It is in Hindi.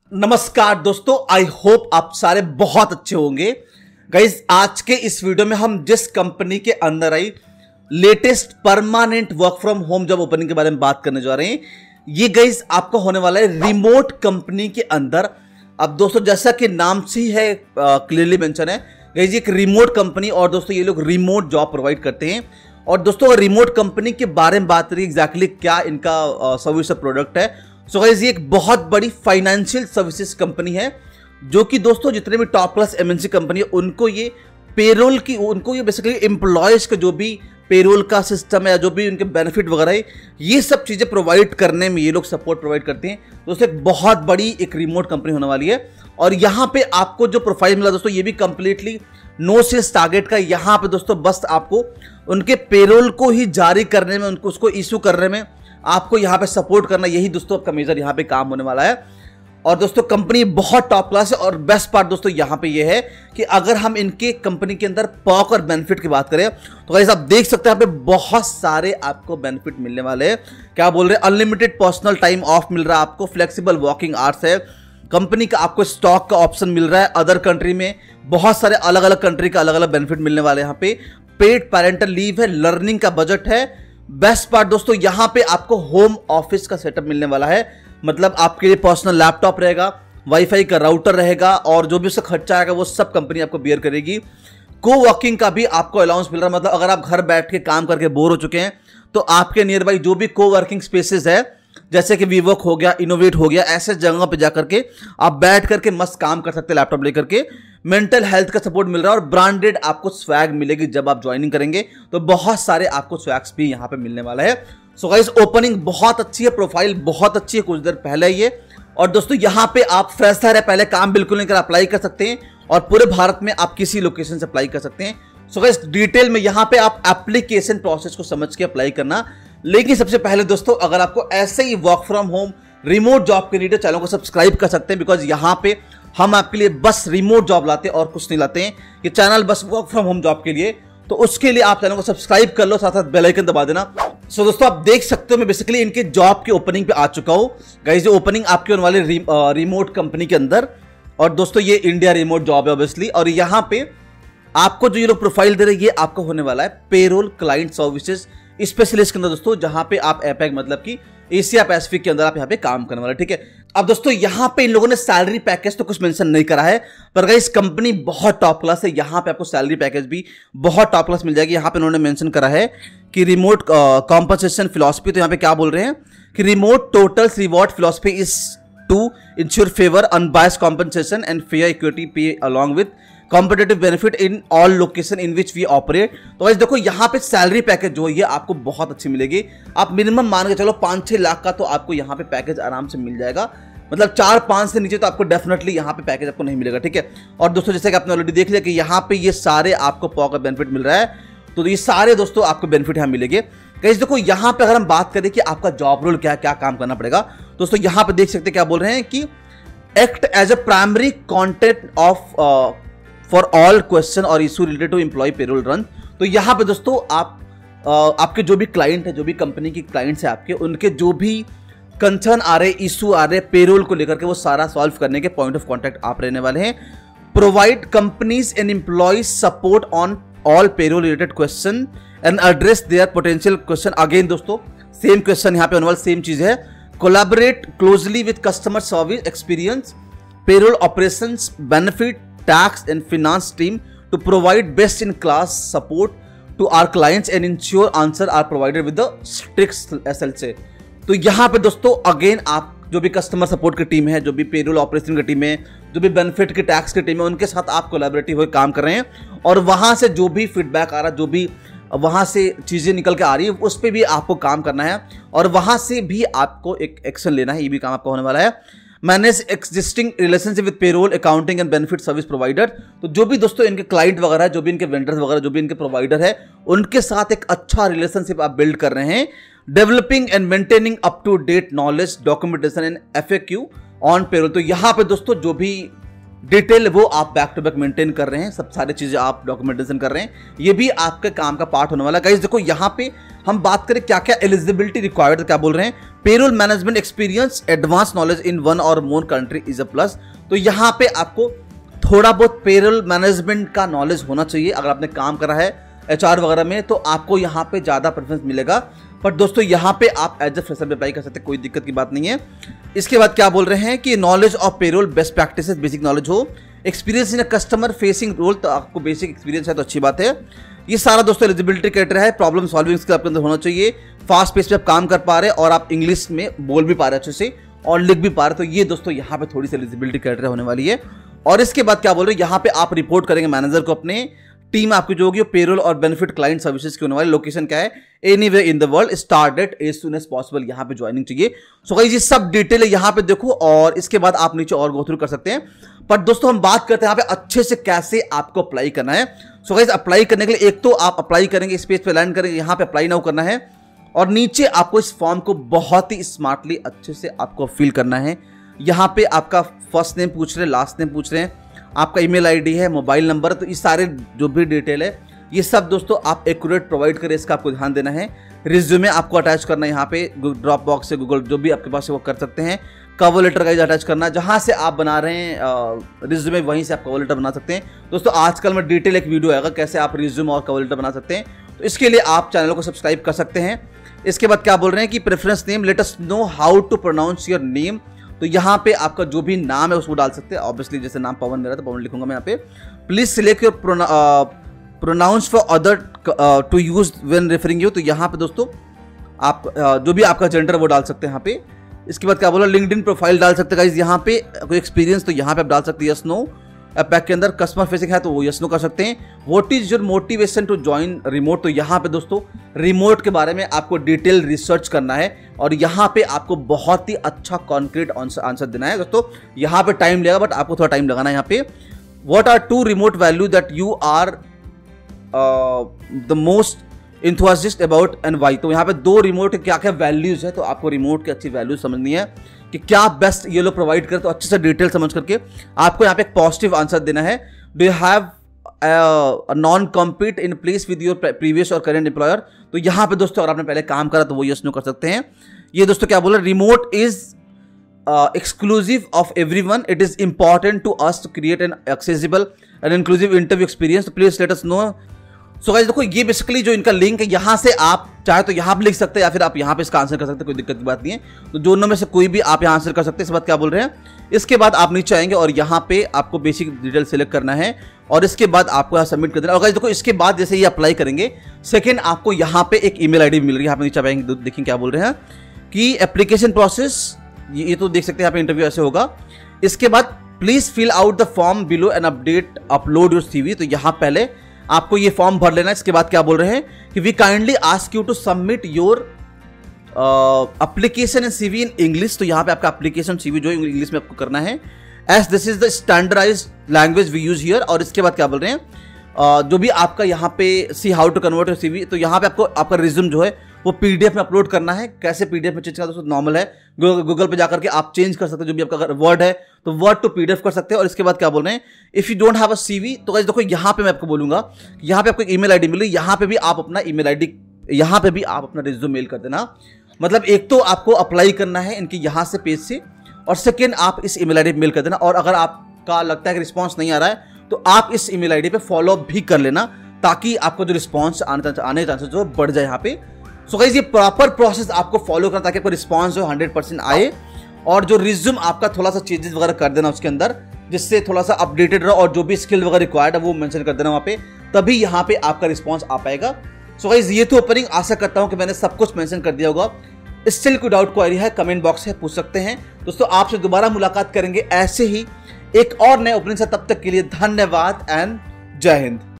नमस्कार दोस्तों, आई होप आप सारे बहुत अच्छे होंगे। गाइस, आज के इस वीडियो में हम जिस कंपनी के अंदर आई latest permanent work from home job opening के बारे में बात करने जा रहे हैं। ये गाइस आपको होने वाला है रिमोट कंपनी के अंदर। अब दोस्तों, जैसा कि नाम से ही है क्लियरली मेंशन है गाइस, ये एक रिमोट कंपनी और दोस्तों ये लोग रिमोट जॉब प्रोवाइड करते हैं। और दोस्तों, अगर रिमोट कंपनी के बारे में बात करें एग्जैक्टली क्या इनका सर्विस और प्रोडक्ट है, सो गाइस ये एक बहुत बड़ी फाइनेंशियल सर्विसेज कंपनी है जो कि दोस्तों जितने भी टॉप क्लास एमएनसी कंपनी है उनको ये पेरोल की, उनको ये बेसिकली एम्प्लॉयज का जो भी पेरोल का सिस्टम है या जो भी उनके बेनिफिट वगैरह है, ये सब चीजें प्रोवाइड करने में ये लोग सपोर्ट प्रोवाइड करते हैं। दोस्तों एक बहुत बड़ी एक रिमोट कंपनी होने वाली है। और यहाँ पे आपको जो प्रोफाइल मिला दोस्तों, ये भी कंप्लीटली नो सेल्स टारगेट का। यहाँ पे दोस्तों बस आपको उनके पेरोल को ही जारी करने में, उनको उसको इशू करने में आपको यहाँ पे सपोर्ट करना, यही दोस्तों आपका मेजर यहाँ पे काम होने वाला है। और दोस्तों कंपनी बहुत टॉप क्लास है। और बेस्ट पार्ट दोस्तों यहाँ पे ये है कि अगर हम इनके कंपनी के अंदर पर्क और बेनिफिट की बात करें तो गाइस आप देख सकते हैं यहाँ पे बहुत सारे आपको बेनिफिट मिलने वाले हैं। क्या बोल रहे हैं, अनलिमिटेड पर्सनल टाइम ऑफ मिल रहा है आपको, फ्लेक्सिबल वर्किंग आवर्स है, कंपनी का आपको स्टॉक का ऑप्शन मिल रहा है अदर कंट्री में, बहुत सारे अलग अलग कंट्री का अलग अलग बेनिफिट मिलने वाले हैं यहाँ पे, पेड पैरेंटल लीव है, लर्निंग का बजट है। बेस्ट पार्ट दोस्तों यहाँ पे आपको होम ऑफिस का सेटअप मिलने वाला है। मतलब आपके लिए पर्सनल लैपटॉप रहेगा, वाईफाई का राउटर रहेगा और जो भी उसका खर्चा आएगा वो सब कंपनी आपको बियर करेगी। को वर्किंग का भी आपको अलाउंस मिल रहा है। मतलब अगर आप घर बैठ के काम करके बोर हो चुके हैं तो आपके नियर बाई जो भी को वर्किंग स्पेसेस है, जैसे कि वीवर्क हो गया, इनोवेट हो गया, ऐसे जगह पे जाकर के आप बैठ करके मस्त काम कर सकते हैं लैपटॉप लेकर के। मेंटल हेल्थ का सपोर्ट मिल रहा है और ब्रांडेड आपको स्वैग मिलेगी जब आप ज्वाइनिंग करेंगे, तो बहुत सारे आपको स्वैग्स भी यहाँ पे मिलने वाला है। सो गाइस ओपनिंग बहुत अच्छी है, प्रोफाइल बहुत अच्छी है, कुछ देर पहले ये। और दोस्तों यहाँ पे आप फ्रेशर है, पहले काम बिल्कुल नहीं कर अप्लाई कर सकते हैं और पूरे भारत में आप किसी लोकेशन से अप्लाई कर सकते हैं। सो गाइस डिटेल में यहाँ पे आप एप्लीकेशन प्रोसेस को समझ के अप्लाई करना। लेकिन सबसे पहले दोस्तों, अगर आपको ऐसे ही work from home remote job के लिए चैनल को सब्सक्राइब कर सकते हैं, बिकॉज यहाँ पे हम आपके लिए बस रिमोट जॉब लाते हैं और कुछ नहीं लाते हैं। ये चैनल बस वर्क फ्रॉम होम जॉब के लिए, तो उसके लिए आप चैनल को सब्सक्राइब कर लो, साथ साथ बेल आइकन दबा देना। सो दोस्तों आप देख सकते हो मैं बेसिकली इनके जॉब के ओपनिंग पे आ चुका हूँ। गाइस ये ओपनिंग आपके होने वाले रिमोट कंपनी के अंदर। और दोस्तों ये इंडिया रिमोट जॉब है ऑब्वियसली। और यहाँ पे आपको जो ये लोग प्रोफाइल दे रहे हैं, ये आपको होने वाला है पेरोल क्लाइंट सर्विसेज स्पेशलिस्ट के अंदर दोस्तों, जहां पे आप एपेक मतलब कि एशिया पैसिफिक के अंदर आप यहाँ पे काम करने वाले, ठीक है। अब दोस्तों यहाँ पे इन लोगों ने सैलरी पैकेज तो कुछ मेंशन नहीं करा है, पर गाइस कंपनी बहुत टॉप क्लास है। यहाँ पे आपको सैलरी पैकेज भी बहुत टॉप क्लास मिल जाएगी। यहाँ पे इन्होंने मेंशन करा है कि रिमोट कॉम्पनसेशन फिलॉसफी, तो यहाँ पे क्या बोल रहे हैं कि remote totals reward philosophy is to ensure favour unbiased compensation and fair equity pay along with competitive benefit in all location in which we operate. तो गाइस देखो यहाँ पे सैलरी पैकेज जो है आपको बहुत अच्छी मिलेगी। आप मिनिमम मान के चलो 5-6 लाख का तो आपको यहाँ पे पैकेज आराम से मिल जाएगा। मतलब 4-5 से नीचे तो आपको डेफिनेटली यहाँ पे पैकेज आपको नहीं मिलेगा, ठीक है। और दोस्तों जैसे कि आपने ऑलरेडी देख लिया कि यहाँ पे ये सारे आपको पॉकेट बेनिफिट मिल रहा है, तो ये सारे दोस्तों आपको बेनिफिट यहाँ मिलेंगे। गाइस देखो यहाँ पे अगर हम बात करें कि आपका जॉब रोल क्या क्या काम करना पड़ेगा, दोस्तों यहाँ पे देख सकते क्या बोल रहे हैं कि act as a primary content of for all question और issue related to employ payroll run. तो यहाँ पे दोस्तों आप आपके जो भी क्लाइंट है, जो भी कंपनी की क्लाइंट्स है आपके, उनके जो भी कंसर्न आ रहे, इशू आ रहे पेरोल को लेकर के, वो सारा सॉल्व करने के पॉइंट ऑफ कॉन्टैक्ट आप रहने वाले हैं। Provide companies and employees support on all payroll related question and address their potential question. Again दोस्तों सेम क्वेश्चन यहाँ पे होने वाला, सेम चीज है। Collaborate closely with customer service experience, payroll operations, benefit, tax and finance team to provide best in class support to our clients and ensure answer are provided with the strict SLA। तो यहाँ पे दोस्तों अगेन आप जो भी कस्टमर सपोर्ट की टीम है, जो भी पेरोल ऑपरेशन की टीम है, जो भी बेनिफिट की टैक्स की टीम है, उनके साथ आप कोलैबोरेटिव होकर काम कर रहे हैं। और वहां से जो भी फीडबैक आ रहा है, जो भी वहां से चीजें निकल के आ रही है, उस पर भी आपको काम करना है और वहां से भी आपको एक एक्शन लेना है। ये भी काम आपका होने वाला है। Manage existing relationship with payroll accounting and benefit service provider. तो जो भी दोस्तों इनके क्लाइंट वगैरह, जो भी इनके वेंडर्स वगैरह, जो भी इनके प्रोवाइडर है, उनके साथ एक अच्छा रिलेशनशिप आप बिल्ड कर रहे हैं। Developing and maintaining up to date knowledge, documentation and FAQ on payroll. तो यहाँ पे दोस्तों जो भी डिटेल वो आप बैक टू बैक मेंटेन कर रहे हैं, सब सारी चीजें आप डॉक्यूमेंटेशन कर रहे हैं, ये भी आपके काम का पार्ट होने वाला है। गाइस देखो यहाँ पे हम बात करें क्या क्या एलिजिबिलिटी रिक्वायर्ड, क्या बोल रहे हैं, payroll management experience, advance knowledge in 1 और more country is a plus. तो यहाँ पे आपको थोड़ा बहुत पेरोल मैनेजमेंट का नॉलेज होना चाहिए। अगर आपने काम करा है HR वगैरह में तो आपको यहाँ पे ज्यादा प्रेफरेंस मिलेगा। पर दोस्तों यहाँ पे आप एज ए फ्रेशर अप्लाई कर सकते हैं, कोई दिक्कत की बात नहीं है। इसके बाद क्या बोल रहे हैं कि knowledge of payroll best practices, basic knowledge हो, experience in customer facing role, तो आपको बेसिक एक्सपीरियंस है तो अच्छी बात है। ये सारा दोस्तों एलिजिबिलिटी क्राइटेरिया है। प्रॉब्लम सॉल्विंग स्किल आपके अंदर होना चाहिए, फास्ट पेस पे आप काम कर पा रहे और आप इंग्लिश में बोल भी पा रहे अच्छे से और लिख भी पा रहे, तो ये दोस्तों यहाँ पे थोड़ी सी एलिजिबिलिटी क्राइटेरिया होने वाली है। और इसके बाद क्या बोल रहे हैं, यहाँ पे आप रिपोर्ट करेंगे मैनेजर को, अपने टीम आपकी जो होगी पेरोल और बेनिफिट क्लाइंट सर्विसेज की होने वाली। लोकेशन क्या है, anywhere in the world, start date as soon as possible, यहाँ पे ज्वाइनिंग चाहिए। सो गाइस ये सब डिटेल है यहाँ पे देखो, और इसके बाद आप नीचे और गो थ्रू कर सकते हैं। पर दोस्तों हम बात करते हैं यहाँ पे अच्छे से कैसे आपको अप्लाई करना है। सो गाइस अप्लाई करने के लिए एक तो आप अप्लाई करेंगे, इस पेज पे लैंड करेंगे, यहाँ पे अप्लाई नाउ करना है और नीचे आपको इस फॉर्म को बहुत ही स्मार्टली अच्छे से आपको फिल करना है। यहाँ पे आपका फर्स्ट नेम पूछ रहे हैं, लास्ट नेम पूछ रहे हैं, आपका ईमेल आईडी है, मोबाइल नंबर, तो ये सारे जो भी डिटेल है ये सब दोस्तों आप एक्यूरेट प्रोवाइड करें, इसका आपको ध्यान देना है। रिज्यूमे आपको अटैच करना है, यहाँ पे ड्रॉप बॉक्स से गूगल जो भी आपके पास है वो कर सकते हैं। कवर लेटर का अटैच करना, जहाँ से आप बना रहे हैं रिज्यूमे वहीं से आप कवर लेटर बना सकते हैं। दोस्तों आजकल में डिटेल एक वीडियो आएगा कैसे आप रिज्यूमे और कवर लेटर बना सकते हैं, तो इसके लिए आप चैनल को सब्सक्राइब कर सकते हैं। इसके बाद क्या बोल रहे हैं कि preference name, let us know how to pronounce your name, तो यहाँ पे आपका जो भी नाम है उसको डाल सकते हैं। ऑब्वियसली जैसे नाम पवन मेरा तो पवन लिखूंगा मैं यहाँ पे। Please select your pronouns for other to use when referring you, तो यहाँ पे दोस्तों आप जो भी आपका जेंडर वो डाल सकते हैं यहाँ पे। इसके बाद क्या बोला, लिंक्डइन प्रोफाइल डाल सकते हैं गाइस, यहाँ पे कोई एक्सपीरियंस तो यहाँ पे आप डाल सकते हैं यस नो। पैक के अंदर कस्टमर फेसिंग है तो वो यस नो कर सकते हैं। What is your motivation to join remote, तो यहाँ पे दोस्तों रिमोट के बारे में आपको डिटेल रिसर्च करना है और यहाँ पे आपको बहुत ही अच्छा कॉन्क्रीट आंसर देना है। दोस्तों यहाँ पे टाइम लगेगा बट आपको थोड़ा टाइम लगाना है। यहाँ पे what are 2 remote value that you are the most enthusiastic about and why, तो यहाँ पे 2 रिमोट के क्या क्या वैल्यूज है, तो आपको रिमोट की अच्छी वैल्यूज समझनी है कि क्या बेस्ट ये लोग प्रोवाइड करते, तो अच्छे से डिटेल समझ करके आपको यहाँ पे एक पॉजिटिव आंसर देना है। Do you have non compete in place with your previous और करेंट एम्प्लॉयर, तो यहाँ पे दोस्तों अगर आपने पहले काम करा तो वो यस नो कर सकते हैं। ये दोस्तों क्या बोला, remote is exclusive of everyone, it is important to us to create an accessible and inclusive interview experience, please let us know। So guys देखो ये बेसिकली जो इनका लिंक है, यहाँ से आप चाहे तो यहाँ पे लिख सकते हैं या फिर आप यहाँ पे इसका आंसर कर सकते हैं, कोई दिक्कत की बात नहीं है। तो दोनों में से कोई भी आप यहाँ आंसर कर सकते हैं। इस बात क्या बोल रहे हैं, इसके बाद आप नीचे आएंगे और यहाँ पे आपको बेसिक डिटेल सेलेक्ट करना है और इसके बाद आपको यहाँ सबमिट कर देना। और गाइस देखो इसके बाद जैसे ये अप्लाई करेंगे, सेकेंड आपको यहाँ पे एक ईमेल आईडी मिल रही है, यहाँ पे नीचे आएंगे देखिए क्या बोल रहे हैं कि एप्लीकेशन प्रोसेस, ये तो देख सकते हैं यहाँ पे इंटरव्यू ऐसे होगा। इसके बाद please fill out the form below and upload your CV, तो यहाँ पहले आपको ये फॉर्म भर लेना है। इसके बाद क्या बोल रहे हैं कि we kindly ask you to submit your application and CV in English, तो यहाँ पे आपका एप्लीकेशन CV जो इंग्लिश में आपको करना है, as this is the standardised language we use here. और इसके बाद क्या बोल रहे हैं जो भी आपका यहाँ पे see how to convert your CV, तो यहाँ पे आपको आपका रिज्यूम जो है वो PDF में अपलोड करना है। कैसे PDF में चेंज करना दोस्तों, नॉर्मल है, गूगल पे जाकर के आप चेंज कर सकते हैं। जो भी आपका अगर वर्ड है तो वर्ड टू PDF कर सकते हैं। और इसके बाद क्या बोल रहे हैं, if you don't have a CV, तो गाइस देखो यहाँ पे मैं आपको बोलूंगा, यहाँ पे आपको एक ईमेल आईडी मिली, यहाँ पे भी आप अपना ईमेल आईडी, यहाँ पे भी आप अपना रिज्यूम मेल कर देना। मतलब एक तो आपको अप्लाई करना है इनकी यहाँ से पेज से, और सेकेंड आप इस ईमेल आईडी पे मेल कर देना। और अगर आपका लगता है कि रिस्पॉन्स नहीं आ रहा है तो आप इस ईमेल आईडी पे फॉलो अप भी कर लेना, ताकि आपको जो रिस्पॉन्स आने के चांसेस जो बढ़ जाए यहाँ पे। सो गाइस ये प्रॉपर प्रोसेस आपको फॉलो करना ताकि आपको रिस्पॉन्स जो 100% आए, और जो रिज्यूम आपका थोड़ा सा चेंजेस वगैरह कर देना उसके अंदर, जिससे थोड़ा सा अपडेटेड रहो, और जो भी स्किल वगैरह रिक्वायर्ड है वो मेंशन कर देना वहाँ पे, तभी यहाँ पे आपका रिस्पॉन्स आ पाएगा। सो गाइस ये तो ओपनिंग, आशा करता हूँ कि मैंने सब कुछ मेंशन कर दिया होगा। स्टिल कोई डाउट क्वेरी है, कमेंट बॉक्स है, पूछ सकते हैं। दोस्तों आपसे दोबारा मुलाकात करेंगे ऐसे ही एक और नए ओपनिंग से, तब तक के लिए धन्यवाद एंड जय हिंद।